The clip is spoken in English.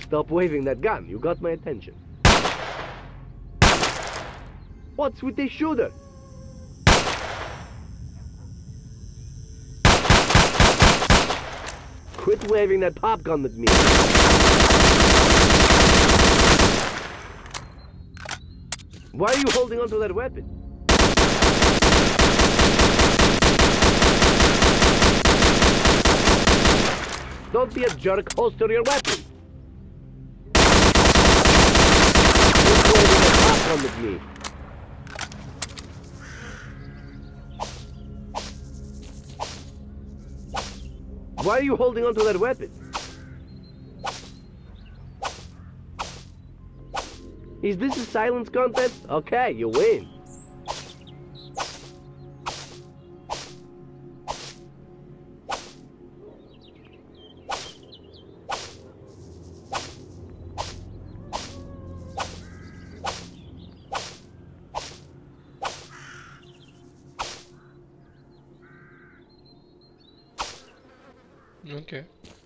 Stop waving that gun. You got my attention. What's with the shooter? Quit waving that pop gun at me. Why are you holding onto that weapon? Don't be a jerk, holster your weapon. Quit waving that pop gun at me. Why are you holding onto that weapon? Is this a silence contest? Okay, you win. Okay.